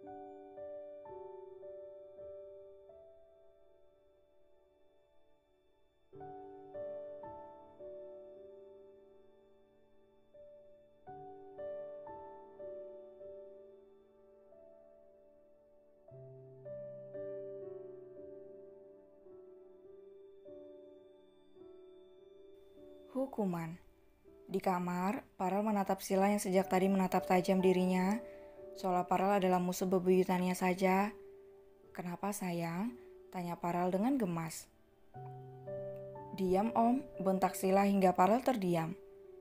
Hukuman. Di kamar, Parel menatap Sila yang sejak tadi menatap tajam dirinya, seolah Parel adalah musuh bebuyutannya saja. "Kenapa sayang?" tanya Parel dengan gemas. "Diam Om," bentak Sila hingga Parel terdiam.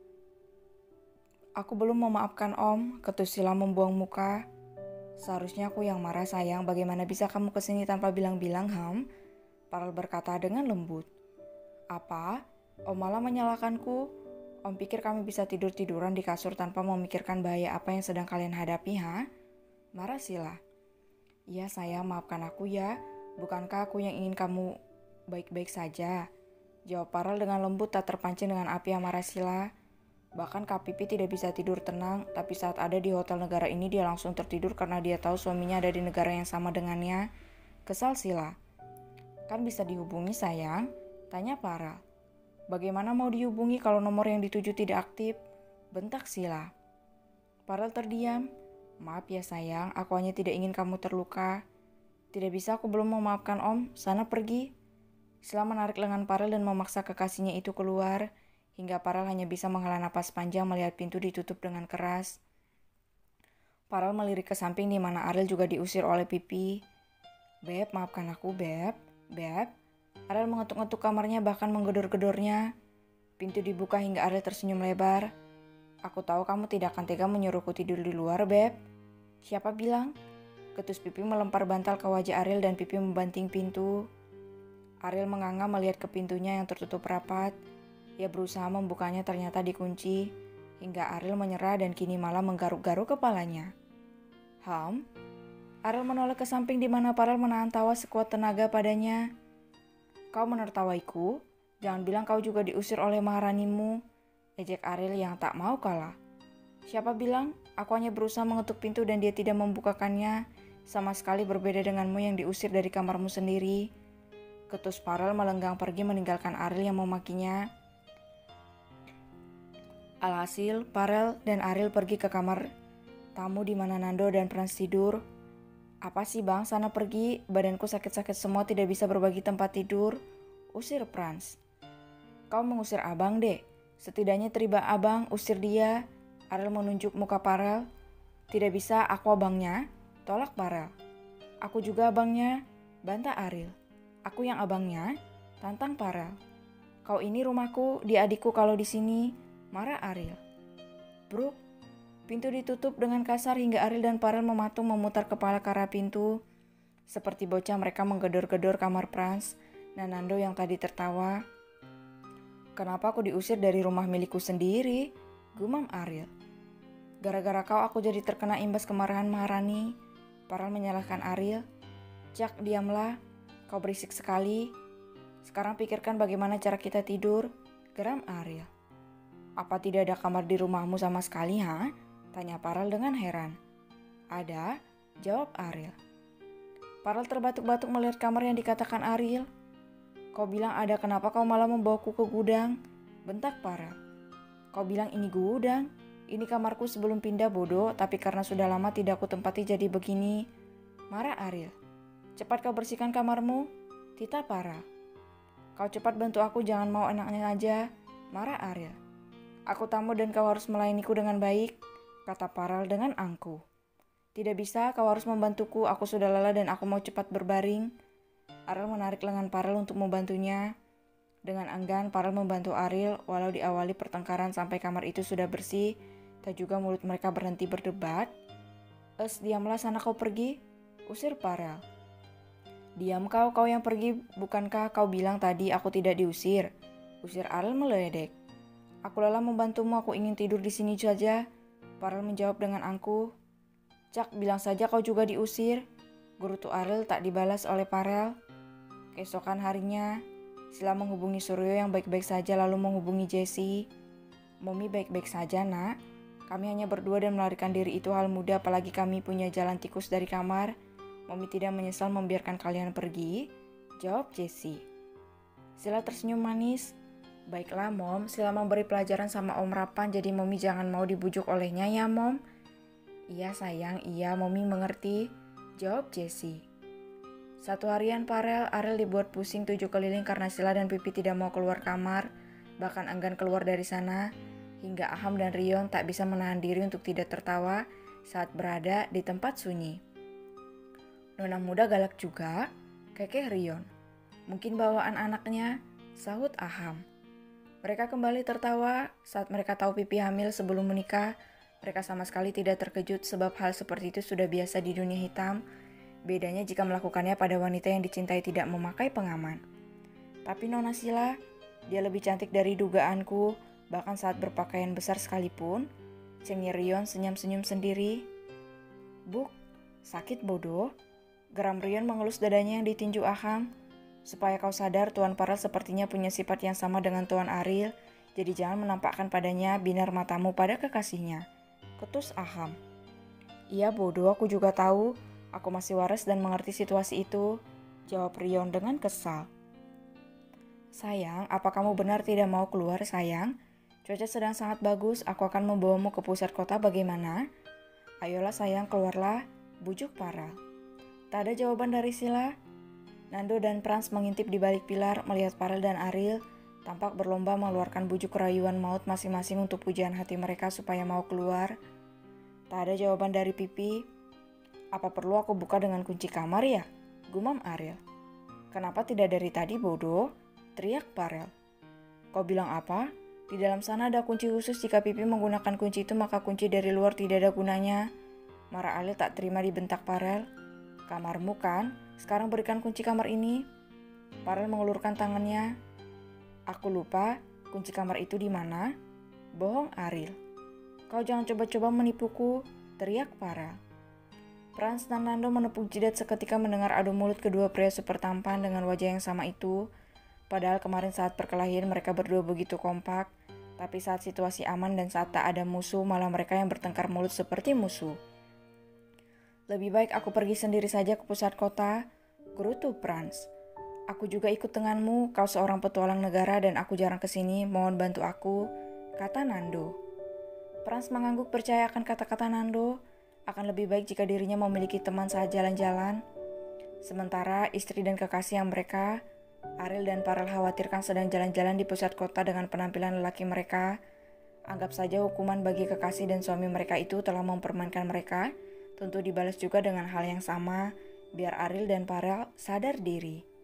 "Aku belum memaafkan Om," ketus Sila membuang muka. "Seharusnya aku yang marah sayang, bagaimana bisa kamu kesini tanpa bilang-bilang Parel berkata dengan lembut. "Apa? Om malah menyalahkanku? Om pikir kami bisa tidur-tiduran di kasur tanpa memikirkan bahaya apa yang sedang kalian hadapi, marah Sila. "Iya sayang, maafkan aku ya. Bukankah aku yang ingin kamu baik-baik saja?" jawab Parel dengan lembut tak terpancing dengan api amarah Sila. Bahkan Kak Pipi tidak bisa tidur tenang, tapi saat ada di hotel negara ini dia langsung tertidur karena dia tahu suaminya ada di negara yang sama dengannya. Kesal Sila. "Kan bisa dihubungi sayang?" tanya Parel. "Bagaimana mau dihubungi kalau nomor yang dituju tidak aktif?" bentak Sila. Parel terdiam. "Maaf ya sayang, aku hanya tidak ingin kamu terluka." "Tidak bisa, aku belum memaafkan Om, sana pergi." Sila menarik lengan Parel dan memaksa kekasihnya itu keluar, hingga Parel hanya bisa menghela napas panjang melihat pintu ditutup dengan keras. Parel melirik ke samping di mana Ariel juga diusir oleh Pipi. "Beb, maafkan aku, Beb. Beb." Ariel mengetuk-ngetuk kamarnya bahkan menggedor-gedornya. Pintu dibuka hingga Ariel tersenyum lebar. "Aku tahu kamu tidak akan tega menyuruhku tidur di luar, Beb." "Siapa bilang?" Ketus Pipi melempar bantal ke wajah Ariel dan Pipi membanting pintu. Ariel menganga melihat ke pintunya yang tertutup rapat. Ia berusaha membukanya, ternyata dikunci. Hingga Ariel menyerah dan kini malah menggaruk-garuk kepalanya. Ariel menoleh ke samping di mana Parel menahan tawa sekuat tenaga padanya. "Kau menertawaiku? Jangan bilang kau juga diusir oleh maharanimu," ejek Ariel yang tak mau kalah. "Siapa bilang? Aku hanya berusaha mengetuk pintu dan dia tidak membukakannya. Sama sekali berbeda denganmu yang diusir dari kamarmu sendiri." Ketus Parel melenggang pergi meninggalkan Ariel yang memakinya. Alhasil, Parel dan Ariel pergi ke kamar tamu di mana Nando dan Frans tidur. "Apa sih bang, sana pergi, badanku sakit-sakit semua, tidak bisa berbagi tempat tidur," usir Frans. "Kau mengusir abang deh, setidaknya terima abang, usir dia." Ariel menunjuk muka Parel. "Tidak bisa, aku abangnya," tolak Parel. "Aku juga abangnya," bantah Ariel. "Aku yang abangnya," tantang Parel. "Kau ini rumahku, dia adikku kalau di sini," marah Ariel. Bruk. Pintu ditutup dengan kasar hingga Ariel dan Parel mematung memutar kepala ke arah pintu. Seperti bocah mereka menggedor-gedor kamar Frans dan Nando yang tadi tertawa. "Kenapa aku diusir dari rumah milikku sendiri?" gumam Ariel. "Gara-gara kau aku jadi terkena imbas kemarahan Maharani," Parel menyalahkan Ariel. "Jak, diamlah. Kau berisik sekali. Sekarang pikirkan bagaimana cara kita tidur," geram Ariel. "Apa tidak ada kamar di rumahmu sama sekali, tanya Parel dengan heran. "Ada," jawab Ariel. Parel terbatuk-batuk melihat kamar yang dikatakan Ariel. "Kau bilang ada, kenapa kau malah membawaku ke gudang?" bentak Parel. "Kau bilang ini gudang? Ini kamarku sebelum pindah bodoh, tapi karena sudah lama tidak aku tempati jadi begini," marah Ariel. "Cepat kau bersihkan kamarmu," titah Parel. "Kau cepat bantu aku, jangan mau enaknya aja," marah Ariel. "Aku tamu dan kau harus melayaniku dengan baik," kata Parel dengan angkuh. "Tidak bisa, kau harus membantuku, aku sudah lelah dan aku mau cepat berbaring." Ariel menarik lengan Parel untuk membantunya. Dengan enggan, Parel membantu Ariel, walau diawali pertengkaran sampai kamar itu sudah bersih, tak juga mulut mereka berhenti berdebat. Diamlah, sana kau pergi," usir Parel. "Diam kau yang pergi, bukankah kau bilang tadi aku tidak diusir?" usir Ariel meledek. "Aku lelah membantumu, aku ingin tidur di sini saja," Parel menjawab dengan angkuh. "Cak, bilang saja kau juga diusir," gerutu Ariel tak dibalas oleh Parel. Keesokan harinya, Sila menghubungi Suryo yang baik-baik saja lalu menghubungi Jessie. "Momi baik-baik saja nak, Kami hanya berdua dan melarikan diri itu hal mudah, apalagi kami punya jalan tikus dari kamar. Mommy tidak menyesal membiarkan kalian pergi, jawab Jessie. Sila tersenyum manis. Baiklah Mom, Sila memberi pelajaran sama Om Rapan, jadi Mommy jangan mau dibujuk olehnya ya Mom. Iya sayang, iya Mommy mengerti, jawab Jessie. Satu harian Ariel dibuat pusing 7 keliling karena Sila dan Pipi tidak mau keluar kamar, bahkan enggan keluar dari sana, hingga Aham dan Rion tak bisa menahan diri untuk tidak tertawa saat berada di tempat sunyi. Nona muda galak juga, kekeh Rion. Mungkin bawaan anaknya, sahut Aham. Mereka kembali tertawa saat mereka tahu Pipi hamil sebelum menikah. Mereka sama sekali tidak terkejut sebab hal seperti itu sudah biasa di dunia hitam. Bedanya jika melakukannya pada wanita yang dicintai tidak memakai pengaman. Tapi Nona Sila, dia lebih cantik dari dugaanku, bahkan saat berpakaian besar sekalipun, cengir Rion senyum-senyum sendiri. Buk, sakit bodoh. Geram Rion mengelus dadanya yang ditinju Aham. Supaya kau sadar, Tuan Parel sepertinya punya sifat yang sama dengan Tuan Ariel, jadi jangan menampakkan padanya binar matamu pada kekasihnya, ketus Aham. Iya bodoh, aku juga tahu. Aku masih waras dan mengerti situasi itu, jawab Rion dengan kesal. Sayang, apa kamu benar tidak mau keluar sayang? Cuaca sedang sangat bagus, aku akan membawamu ke pusat kota bagaimana? Ayolah sayang, keluarlah, bujuk Parel. Tak ada jawaban dari Sila. Nando dan Frans mengintip di balik pilar melihat Parel dan Ariel tampak berlomba mengeluarkan bujuk rayuan maut masing-masing untuk pujian hati mereka supaya mau keluar. Tak ada jawaban dari Pipi. Apa perlu aku buka dengan kunci kamar ya? Gumam Ariel. Kenapa tidak dari tadi bodoh? Teriak Parel. Kau bilang apa? Di dalam sana ada kunci khusus, jika Pipi menggunakan kunci itu maka kunci dari luar tidak ada gunanya. Marah Ariel tak terima dibentak Parel. Kamarmu kan? Sekarang berikan kunci kamar ini. Parel mengulurkan tangannya. Aku lupa, kunci kamar itu di mana? Bohong Ariel. Kau jangan coba-coba menipuku, teriak Parel. Frans dan Nando menepuk jidat seketika mendengar adu mulut kedua pria super tampan dengan wajah yang sama itu. Padahal kemarin saat perkelahian mereka berdua begitu kompak, tapi saat situasi aman dan saat tak ada musuh malah mereka yang bertengkar mulut seperti musuh. Lebih baik aku pergi sendiri saja ke pusat kota, gerutu Frans. Aku juga ikut denganmu, kau seorang petualang negara dan aku jarang kesini, mohon bantu aku, kata Nando. Frans mengangguk percaya akan kata-kata Nando. Akan lebih baik jika dirinya memiliki teman saat jalan-jalan. Sementara istri dan kekasih yang mereka, Ariel dan Parel khawatirkan sedang jalan-jalan di pusat kota dengan penampilan lelaki mereka. Anggap saja hukuman bagi kekasih dan suami mereka itu telah mempermainkan mereka, tentu dibalas juga dengan hal yang sama, biar Ariel dan Parel sadar diri.